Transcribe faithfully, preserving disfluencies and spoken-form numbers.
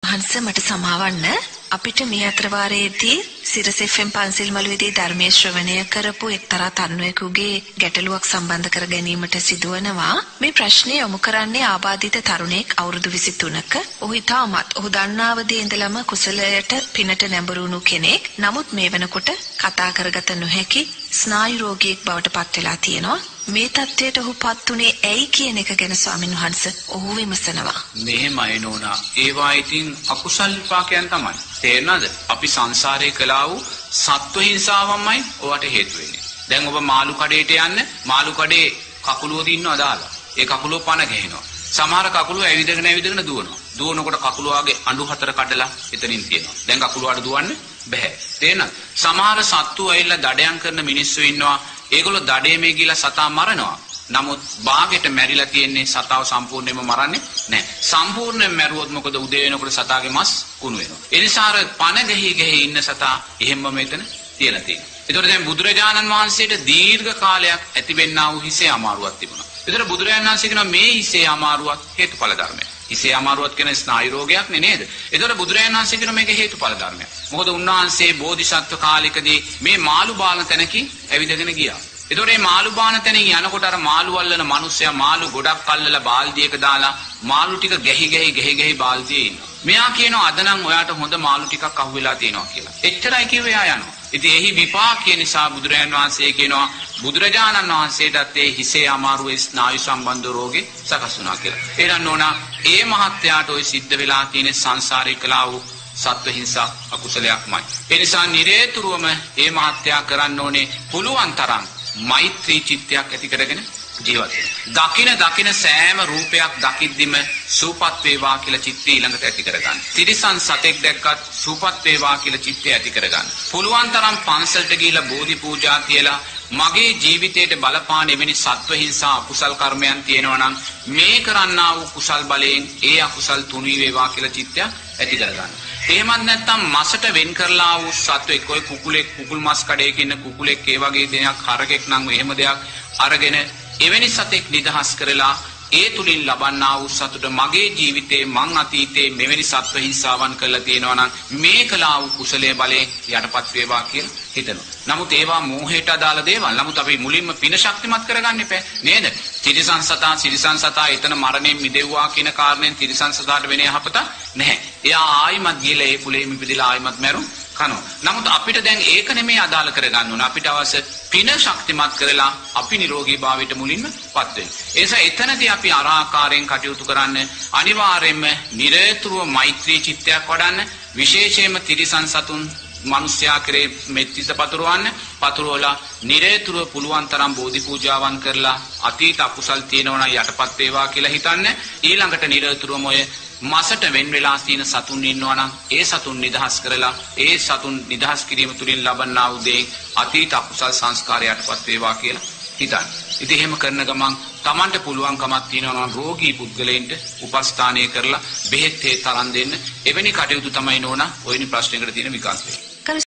වහන්සේ මට සමාවන්න අපිට මේ අතර වාරයේදී සිරස එෆ් එම් පන්සිල් මළුවේදී ධර්මයේ ශ්‍රවණය කරපු එක්තරා තරුණයෙකුගේ ගැටලුවක් සම්බන්ධ කර ගැනීමට සිදුවනවා. මේ ප්‍රශ්නේ යොමු කරන්නේ ආබාධිත තරුණයෙක් අවුරුදු විසිතුනක. ඔහු ඉතාමත් ඔහු දන්නාවදී ඉඳලම කුසලයට පිනට නැඹුරුණු කෙනෙක්. නමුත් මේ වෙනකොට කතා කරගත නොහැකි ස්නායු රෝගියෙක් බවට පත් වෙලා තියෙනවා. මේ තත්ත්වයට ඔහුපත් උනේ ඇයි කියන එක ගැන ස්වාමීන් වහන්සේ ඔහු විමසනවා. මෙහෙමයි නෝනා. ඒවා ඉතින් අකුසල් විපාකයන් තමයි. තේරෙනවද? අපි සංසාරේ කළා වූ සත්ව හිංසාවමයි ඔයාට හේතු වෙන්නේ. දැන් ඔබ මාළු කඩේට යන්න මාළු කඩේ කකුලුව දින්නවා දාලා. ඒ කකුලුව පණ ගහනවා. සමහර කකුලුව ඇවිදගෙන ඇවිදගෙන දුවනවා. දුවනකොට කකුලුවාගේ අඬු හතර කඩලා එතනින් තියෙනවා. දැන් කකුලුවාට දුවන්න බෑ. තේරෙනවද? සමහර සත්තු ඇවිල්ලා දඩයන් කරන මිනිස්සු ඉන්නවා. ඒගොල්ලෝ දඩේමේ ගිහලා සතා මරනවා. නමුත් බාගෙට මැරිලා තියෙන්නේ සතාව සම්පූර්ණයෙන්ම මරන්නේ නැහැ. සම්පූර්ණයෙන් මැරුවොත් මොකද උදේ වෙනකොට සතාගේ මස් කුණු වෙනවා. ඒ නිසා අර පණ ගහී ගහී ඉන්න සතා එහෙම්ම මෙතන තියලා තියෙනවා. ඒතකොට දැන් බුදුරජාණන් වහන්සේට දීර්ඝ කාලයක් ඇතිවෙන්නා වූ හිසේ අමාරුවක් තිබුණා. ඒතර බුදුරජාණන් වහන්සේ කියනවා මේ හිසේ අමාරුවක් හේතුඵල ධර්මයක්. හිසේ අමාරුවක් කියන ස්නායු රෝගයක් නේ නේද? ඒතර බුදුරජාණන් වහන්සේ කියනවා මේක හේතුඵල ධර්මයක්. මොකද උන්වහන්සේ බෝධිසත්ව කාලෙකදී මේ මාළු බාල තැනකින් ඇවිදගෙන ගියා. ඒතකොට මේ මාළු බාන තැනින් යනකොට අර මාළු අල්ලන මිනිස්සයා මාළු ගොඩක් අල්ලලා බාල්දියක දාලා මාළු ටික ගැහි ගැහි ගැහි ගැහි බාල්දියේ ඉන්නවා. මෙයා කියනවා අද නම් ඔයාට හොඳ මාළු ටිකක් අහුවෙලා තියෙනවා කියලා. එච්චරයි කිව්වේ එයා යනවා. ඉතින් එහි විපාකය නිසා බුදුරජාණන් වහන්සේ කියනවා බුදුරජාණන් වහන්සේටත් ඒ හිසේ අමාරුවේ ස්නායු සම්බන්ධ රෝගේ සකස් වුණා කියලා. එහෙනම් නෝනා ඒ මහත්යාට ওই සිද්ධ වෙලා තියෙන සංසාරේ කළා වූ සත්ව හිංසා අකුසලයක්මයි. ඒ නිසා නිරේතුරුවම ඒ මහත්යා කරන්න ඕනේ පුළුවන් තරම් මෛත්‍රී චිත්තයක් ඇති කරගෙන ජීවත් වෙන්න. දකින දකින සෑම රූපයක් දකිද්දිම සූපත් වේවා කියලා චිත්තය ඊළඟට ඇති කරගන්න. තිරිසන් සතෙක් දැක්කත් සූපත් වේවා කියලා චිත්තය ඇති කරගන්න. පුළුවන් තරම් පන්සලට ගිහිලා බෝධි පූජා තියලා මගේ ජීවිතයට බලපාන එවැනි සත්ව හිංසා අකුසල් කර්මයන් තියෙනවා නම් මේ කරන්නා වූ කුසල් බලයෙන් ඒ අකුසල් තුනී වේවා කියලා චිත්තය ඇති කරගන්න. එහෙමත් නැත්නම් මසට වෙන් කරලා වූ සත්වෙක් ඔය කුකුලෙක් කුකුල් මස් කඩේක ඉන්න කුකුලෙක් ඒ වගේ දෙයක් හරකෙක් නම් එහෙම දෙයක් අරගෙන එවැනි සතෙක් නිදහස් කරලා ඒ තුලින් ලබන්නා වූ සතුට මගේ ජීවිතේ මං අතීතේ මෙවැනි සත්ව හිංසාවන් කළා තියෙනවා නම් මේ කළා වූ කුසලයේ බලයෙන් යටපත් වේවා කියලා හිතනවා. නමුත් ඒවා මෝහයට අදාළ දේවල්. නමුත් අපි මුලින්ම පින ශක්තිමත් කරගන්න එපා නේද? තිරිසන් සතා තිරිසන් සතා එතන මරණයෙන් මිදෙව්වා කියන කාරණයෙන් තිරිසන් සතාට වෙන යහපත නැහැ. එයා ආයිමත් ගිහලා ඒ කුලෙම ඉපදිලා ආයිමත් මැරුම් කනවා. නමුත් අපිට දැන් ඒක නෙමෙයි අදාළ කරගන්න ඕන. අපිට අවශ්‍ය පින ශක්තිමත් කරලා අපි නිරෝගී භාවයට මුලින්මපත් වෙන්න. ඒ නිසා එතනදී අපි අරාකාරයෙන් කටයුතු කරන්න අනිවාර්යයෙන්ම නිරතුරුව මෛත්‍රී චිත්තයක් වඩන්න. විශේෂයෙන්ම තිරිසන් සතුන් මිනිස්යා කරේ මෙත්තිස පතුරවන්න. පතුරවලා නිරතුරුව පුළුවන් තරම් බෝධි පූජාවන් කරලා අතීත අකුසල් තියෙනවා නම් යටපත් වේවා කියලා හිතන්න. ඊළඟට නිරතුරුවම ඔය මසට වෙන් වෙලා තියෙන සතුන් ඉන්නවා නම් ඒ සතුන් නිදහස් කරලා ඒ සතුන් නිදහස් කිරීම තුලින් ලබන්නා වූ දේ අතීත අකුසල් සංස්කාරයටපත් වේවා කියලා හිතන්න. ඉතින් එහෙම කරන ගමන් Tamanට පුළුවන්කමක් තියෙනවා නම් රෝගී පුද්ගලයන්ට උපස්ථානය කරලා බෙහෙත් හේ තරම් දෙන්න. එවැනි කටයුතු තමයි නෝනා ඔයනි ප්‍රශ්නයකට තියෙන විකල්පය.